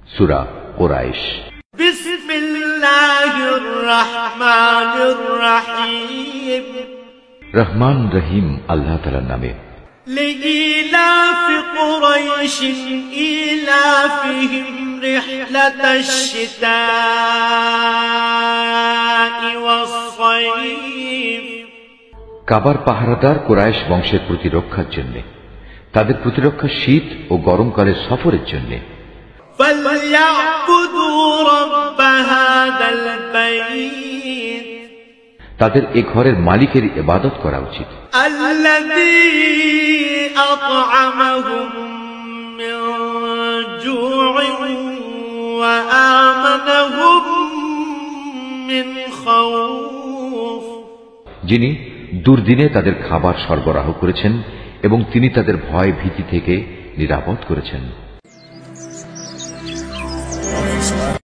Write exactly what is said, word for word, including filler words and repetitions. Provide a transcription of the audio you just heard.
সূরা কুরাইশ। বিসমিল্লাহির রহমানির রহিম। রহমান রহিম আল্লাহ তাআলার নামে। লিইলাফি কুরাইশ ইলাফিহিম রিহলাতাশ শিতাই ওয়াস সাইফ। কাবার পাহারাদার কুরাইশ বংশের প্রতিরক্ষার জন্য, তাদের প্রতিরক্ষা শীত ও গরমকালের সফরের জন্য। তাদের এ ঘরের মালিকের ইবাদত করা উচিত, যিনি দুর্দিনে তাদের খাবার সরবরাহ করেছেন এবং তিনি তাদের ভয় ভীতি থেকে নিরাপদ করেছেন।